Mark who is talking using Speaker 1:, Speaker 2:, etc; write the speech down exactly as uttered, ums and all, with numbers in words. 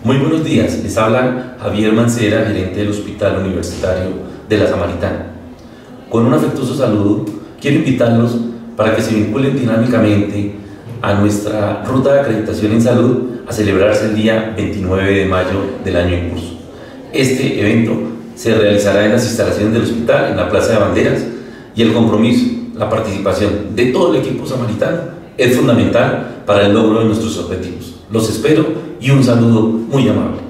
Speaker 1: Muy buenos días, les habla Javier Mancera, gerente del Hospital Universitario de la Samaritana. Con un afectuoso saludo, quiero invitarlos para que se vinculen dinámicamente a nuestra ruta de acreditación en salud a celebrarse el día veintinueve de mayo del año en curso. Este evento se realizará en las instalaciones del hospital, en la Plaza de Banderas, y el compromiso, la participación de todo el equipo samaritano es fundamental para el logro de nuestros objetivos. Los espero y un saludo muy amable.